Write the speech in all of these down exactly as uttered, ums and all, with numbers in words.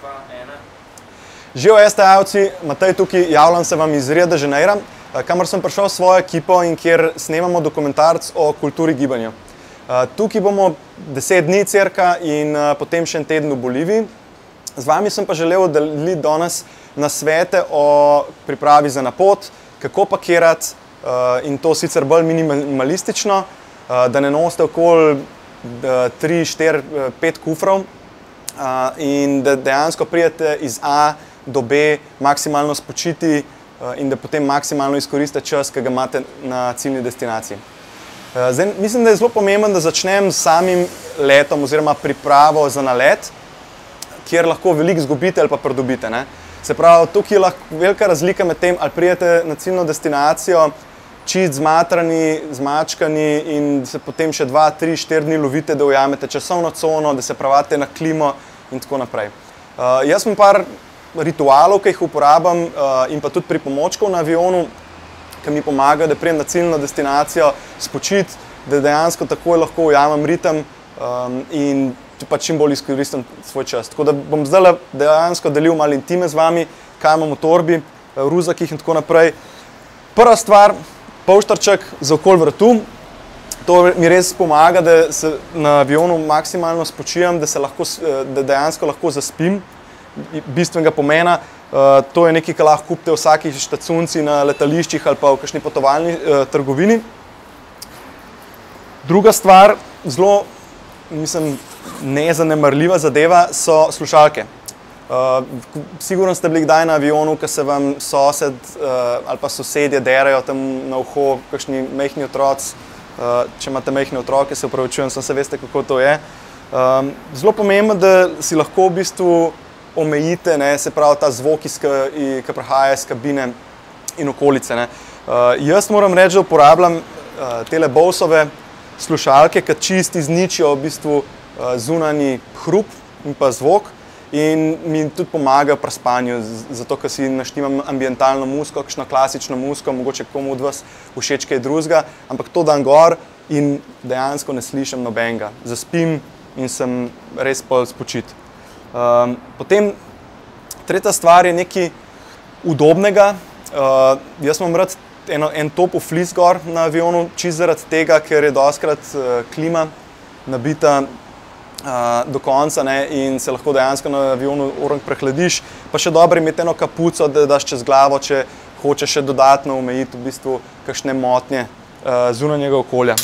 dva, ena. Živijo S T A-ovci, Matej tukaj, javljam se vam iz Rio de Janeira, kamor sem prišel s svojo ekipo in kjer snemamo dokumentarc o kulturi gibanja. Tukaj bomo deset dni cirka in potem še en teden v Boliviji. Z vami sem pa želel deliti danes nasvete o pripravi za na pot, kako pakirati in to sicer bolj minimalistično, da ne nosite okoli tri, štiri, pet kufrov in da dejansko pridete iz A do B maksimalno spočiti in da potem maksimalno izkoristite čas, ki ga imate na ciljni destinaciji. Zdaj, mislim, da je zelo pomembno, da začnem s samim letom oziroma pripravo za nalet, kjer lahko veliko izgubite ali pa pridobite. Ne? Se pravi, tukaj je lahko velika razlika med tem, ali pridete na ciljno destinacijo čist zmatrani, zmačkani in se potem še dva, tri, štiri dni lovite, da ujamete časovno cono, da se pravate na klimo in tako naprej. Uh, jaz imam par ritualov, ki jih uporabljam uh, in pa tudi pripomočkov na avionu, ki mi pomagajo, da pridem na ciljno destinacijo spočiti, da dejansko takoj lahko ujamem ritem um, in pa čim bolj izkoristim svoj čas. Tako da bom zdaj dejansko delil malo intime z vami, kaj imam v torbi, v ruzakih in tako naprej. Prva stvar, polštarček za okoli vratu. To mi res pomaga, da se na avionu maksimalno spočijem, da, se lahko, da dejansko lahko zaspim. Bistvenega pomena. Uh, to je nekaj, kar lahko kupite v vsaki štacunci na letališčih ali pa v kakšni potovalni uh, trgovini. Druga stvar, zelo, mislim, nezanemarljiva zadeva, so slušalke. Uh, sigurno ste bili kdaj na avionu, ko se vam sosed uh, ali pa sosedje derajo tam na uho, kakšni majhni otroci. Uh, če imate majhne otroke, se upravičujem, sem se veste, kako to je. Um, zelo pomembno, da si lahko v bistvu omejite, ne, se pravi ta zvok, ki prihaja iz kabine in okolice. Ne. Uh, jaz moram reči, da uporabljam uh, tele Bosove slušalke, ki čist izničijo v bistvu uh, zunanji hrup in pa zvok in mi tudi pomagajo pri spanju, zato ker si naštimam ambientalno muziko, kakšno klasično muziko, mogoče komu od vas všeč kaj drugega, ampak to dan gor in dejansko ne slišim nobenega. Zaspim in sem res pol spočit. Um, potem tretja stvar je nekaj udobnega. Uh, jaz imam rad eno, en topel flis gor na avionu, čist zaradi tega, ker je dostikrat uh, klima nabita uh, do konca, ne, in se lahko dejansko na avionu orang prehladiš. Pa še dobro imeti eno kapuco, da daš čez glavo, če hočeš še dodatno omejiti v bistvu kakšne motnje uh, zunanjega okolja.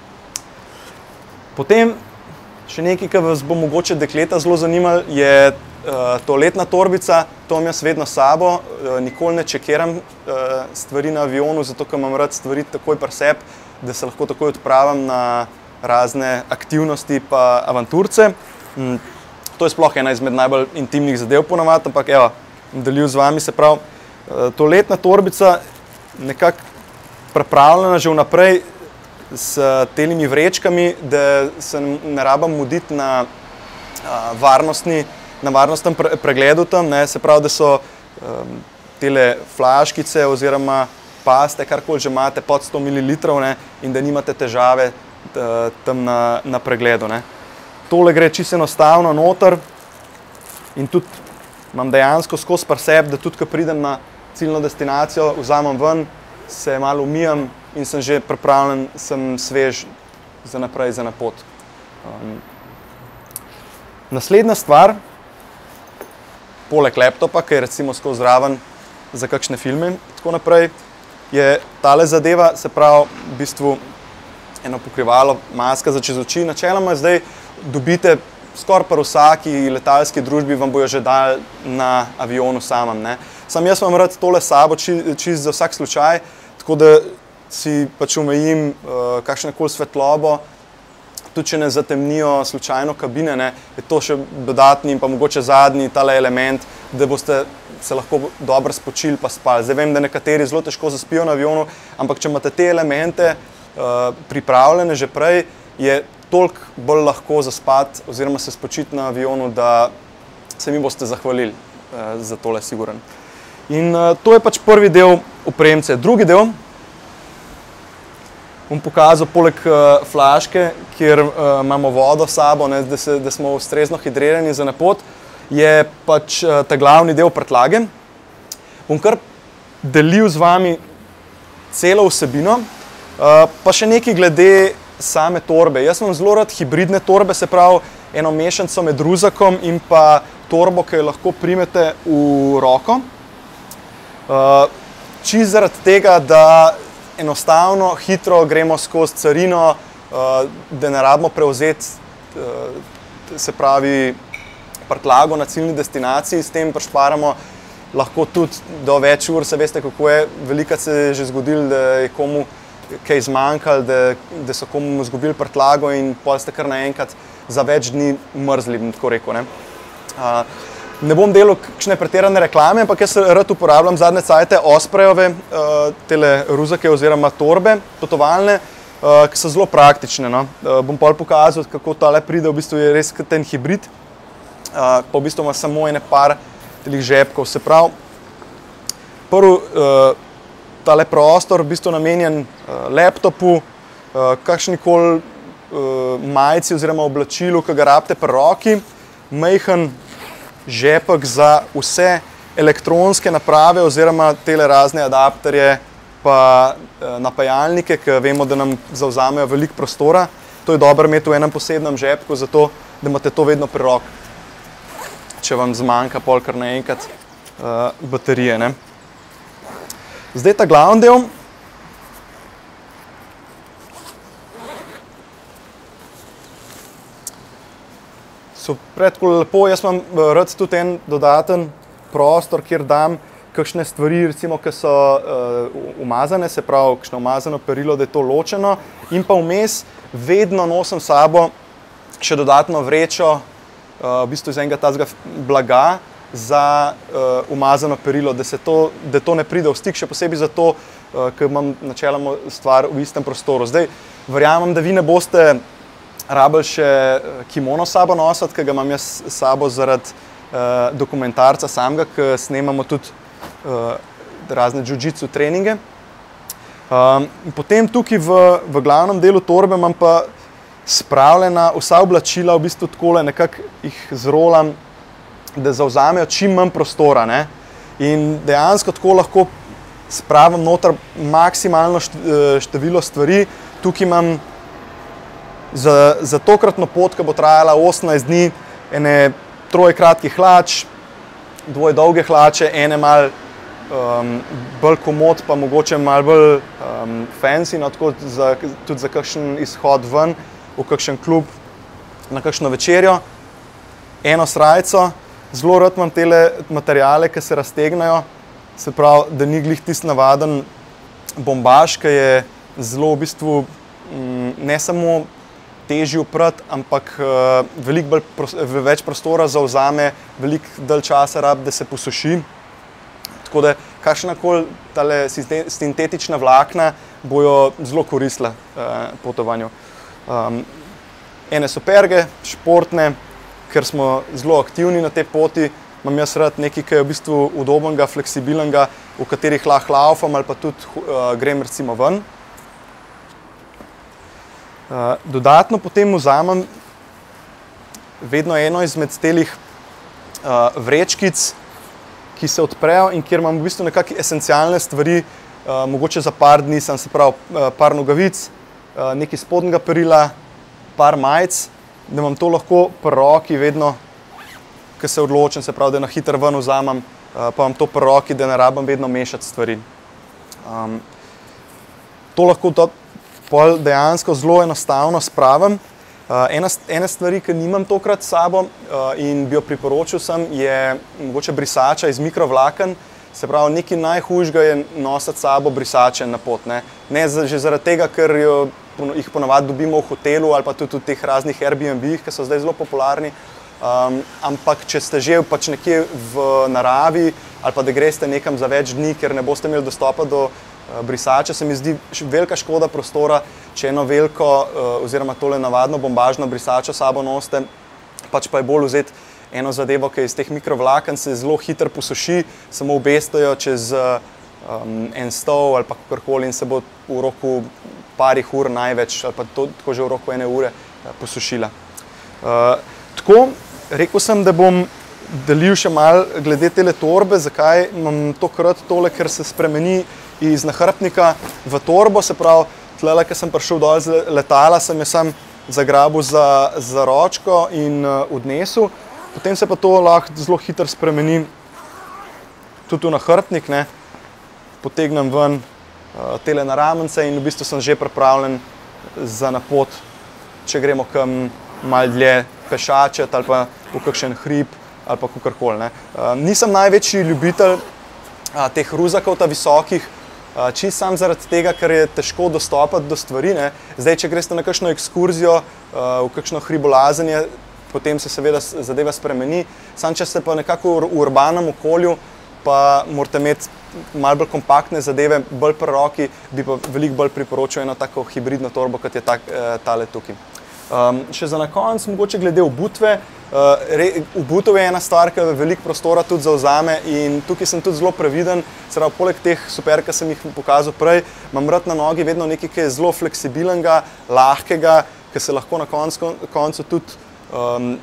Potem še nekaj, kar vas bo mogoče dekleta zelo zanimalo, je uh, toaletna torbica. To imam jaz vedno s sabo. Uh, nikoli ne čekiram uh, stvari na avionu, zato ker imam rad stvari takoj pri sebi, da se lahko takoj odpravim na razne aktivnosti pa avanturce. Um, to je sploh ena izmed najbolj intimnih zadev ponavadi, ampak evo, delil z vami, se pravi, uh, toaletna torbica nekako pripravljena že vnaprej s telimi vrečkami, da se ne rabam muditi na, a, varnostni, na varnostnem pre, pregledu tam, ne, se pravi, da so um, tele flaškice oziroma paste, karkoli že imate pod sto mililitrov, ne, in da nimate težave da, tam na, na pregledu. Ne. Tole gre čisto enostavno noter in tudi imam dejansko skozi pri sebi, da tudi, ko pridem na ciljno destinacijo, vzamem ven, se malo umijem in sem že pripravljen, sem svež za naprej, za na pot. Um, naslednja stvar, poleg laptopa, ki je recimo skozi zraven za kakšne filme, tako naprej, je tale zadeva, se pravi, v bistvu eno pokrivalo, maska za čez oči. Načeloma zdaj dobite skoraj pri vsaki letalski družbi, vam bojo že dali na avionu samem. Ne. Sam jaz imam rad tole sabo čist za vsak slučaj, tako da si pač omejim uh, kakšnekoli svetlobo, tudi če ne zatemnijo slučajno kabine, ne, je to še dodatni in pa mogoče zadnji tale element, da boste se lahko dobro spočili pa spali. Zdaj vem, da nekateri zelo težko zaspijo na avionu, ampak če imate te elemente uh, pripravljene že prej, je toliko bolj lahko zaspati oziroma se spočiti na avionu, da se mi boste zahvalili uh, za tole siguren. In uh, to je pač prvi del opremce. Drugi del bom pokazal poleg uh, flaške, kjer uh, imamo vodo s sabo, ne, da, se, da smo ustrezno hidrirani za na pot, je pač ta glavni del prtljage. Bom kar delil z vami celo vsebino, pa še nekaj glede same torbe. Jaz imam zelo rad hibridne torbe, se pravi eno mešanico med ruzakom in pa torbo, ki jo lahko primete v roko. Čisto zaradi tega, da enostavno, hitro gremo skozi carino, da ne rabimo prevzeti, se pravi, prtljago na ciljni destinaciji, s tem prišparamo lahko tudi do več ur. Se veste, kako je, velikokrat se je že zgodilo, da je komu kaj zmanjkalo, da, da so komu izgubili prtljago in pol ste kar naenkrat za več dni mrzli, bom tako rekel, ne. Uh, ne bom delal kakšne pretirane reklame, ampak jaz rad uporabljam zadnje cajte Ospreyove uh, tele ruzake oziroma torbe potovalne, uh, ki so zelo praktične, no. Uh, bom pol pokazal, kako tale pride, v bistvu je res ten hibrid, uh, pa v bistvu ima samo ene par telih žepkov. Se pravi, prvi uh, tale prostor v bistvu namenjen uh, laptopu, uh, kakšnikoli uh, majici oziroma oblačilu, ki ga rabite pri roki, majhen žepek za vse elektronske naprave oziroma tele razne adapterje pa uh, napajalnike, ki vemo, da nam zavzamejo veliko prostora. To je dobro imeti v enem posebnem žepku, zato da imate to vedno pri roki, če vam zmanjka pol kar naenkrat uh, baterije, ne. Zdaj ta glavni del. So predkoli lepo, jaz imam rad tudi en dodaten prostor, kjer dam kakšne stvari, recimo, ki so uh, umazane, se pravi, kakšno umazano perilo, da je to ločeno, in pa vmes vedno nosim s sabo še dodatno vrečo, v bistvu iz enega tazga blaga za uh, umazano perilo, da, se to, da to ne pride v stik, še posebej zato, uh, ker imam načeloma stvar v istem prostoru. Zdaj, verjamem, da vi ne boste rabili še kimono s sabo nositi, ker ga imam jaz s sabo zaradi uh, dokumentarca samega, ki snemamo tudi uh, razne jiu-jitsu treninge. Um, potem tukaj v, v glavnem delu torbe imam pa spravljena vsa oblačila, v bistvu takole nekako jih zrolam, da zavzamejo čim manj prostora, ne. In dejansko tako lahko spravim noter maksimalno število stvari. Tukaj imam za, za tokratno pot, ki bo trajala osemnajst dni, ene troje kratkih hlač, dvoje dolge hlače, ene malo um, bolj komod, pa mogoče malo bolj um, fancy, no, tako za, tudi za kakšen izhod ven, v kakšen klub, na kakšno večerjo, eno srajco. Zelo rad imam tele materiale, ki se raztegnajo, se pravi, da ni glih tisti navaden bombaž, ki je zelo v bistvu ne samo težji oprati, ampak veliko bolj, več prostora zavzame, veliko dalj časa rab, da se posuši. Tako da kakšnakoli tale sintetična vlakna bojo zelo koristila potovanju. Um, ene superge, športne, ker smo zelo aktivni na tej poti, imam jaz rad nekaj, ki je v bistvu udobnega, fleksibilnega, v katerih lahko laufam ali pa tudi uh, grem recimo ven. Uh, dodatno potem vzamem vedno eno izmed telih uh, vrečkic, ki se odprejo in kjer imam v bistvu nekakšne esencialne stvari, uh, mogoče za par dni, sem se pravi uh, par nogavic, nekaj spodnjega perila, par majic, da imam to lahko pri roki vedno, ko se odločim, se pravi, da na hitro ven vzamem, pa imam to pri roki, da ne rabim vedno mešati stvari. Um, to lahko to pol dejansko zelo enostavno spravim. Uh, ena, ene stvari, ki nimam tokrat s sabo uh, in bi jo priporočil sem, je mogoče brisača iz mikrovlaken. Se pravi, nekaj najhujšega je nositi s sabo brisače na pot, ne. Ne že zaradi tega, ker jo, jih ponavadi dobimo v hotelu ali pa tudi v teh raznih Airbnb-jih, ki so zdaj zelo popularni. Um, ampak, če ste že pač nekje v naravi ali pa da greste nekam za več dni, ker ne boste imeli dostopa do uh, brisače, se mi zdi velika škoda prostora, če eno veliko uh, oziroma tole navadno bombažno brisačo s sabo nosite, pač pa je bolj vzeti eno zadevo, ki je iz teh mikrovlaken, se zelo hitro posuši, samo obestajo čez um, en stol ali pa kakorkoli in se bo v roku parih ur največ, ali pa to, tako že v roku ene ure uh, posušila. Uh, tako, rekel sem, da bom delil še malo glede tele torbe, zakaj imam tokrat tole, ker se spremeni iz nahrbtnika v torbo, se pravi, tlele, ko sem prišel dol z letala, sem je sam zagrabil za, za ročko in uh, odnesel. Potem se pa to lahko zelo hitro spremeni tudi v nahrbtnik, ne. Potegnem ven uh, tele naramence in v bistvu sem že pripravljen za napot, če gremo kam malo dlje pešačet ali pa v kakšen hrib ali pa kakorkoli, ne. Uh, nisem največji ljubitelj uh, teh ruzakov, ta visokih, Uh, čist sam zaradi tega, ker je težko dostopati do stvari, ne. Zdaj, če greste na kakšno ekskurzijo, uh, v kakšno hribolazenje, potem se seveda zadeva spremeni. Sam, če ste pa nekako v urbanem okolju, pa morate imeti malo bolj kompaktne zadeve, bolj pri roki, bi pa veliko bolj priporočal eno tako hibridno torbo, kot je tak, uh, tale tukaj. Um, še za na konec, mogoče glede obutve. Uh, re, obutev je ena stvar, ki veliko prostora tudi zavzame in tukaj sem tudi zelo previden. Pravi, poleg teh super, ki sem jih pokazal prej, imam rad na nogi vedno nekaj, ki je zelo fleksibilnega, lahkega, ki se lahko na koncu, koncu tudi um,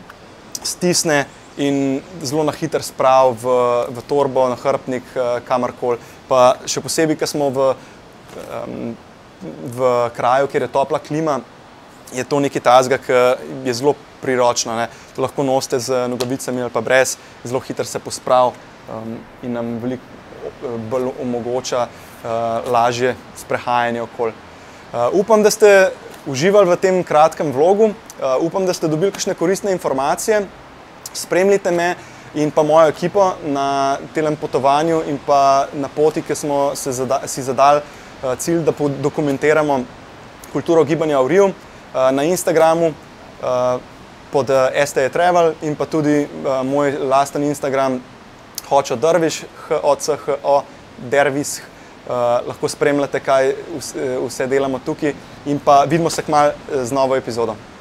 stisne in zelo na hiter sprav v, v torbo, na hrbtnik, kamorkoli. Pa še posebej, ko smo v, um, v kraju, kjer je topla klima, je to nekaj tazga, ki je zelo priročno, ne. To lahko nosite z nogavicami ali pa brez, zelo hitro se posprav um, in nam veliko bolj omogoča uh, lažje sprehajanje okoli. Uh, upam, da ste uživali v tem kratkem vlogu, uh, upam, da ste dobili kakšne koristne informacije, spremljite me in pa mojo ekipo na tem potovanju in pa na poti, ki smo se zada, si zadali uh, cilj, da dokumentiramo kulturo gibanja v Riu. Na Instagramu uh, pod S T A Travel in pa tudi uh, moj lasten Instagram Hočo Derviš, H O C H O Derviš. Uh, lahko spremljate, kaj vse delamo tukaj in pa vidimo se kmalu z novo epizodo.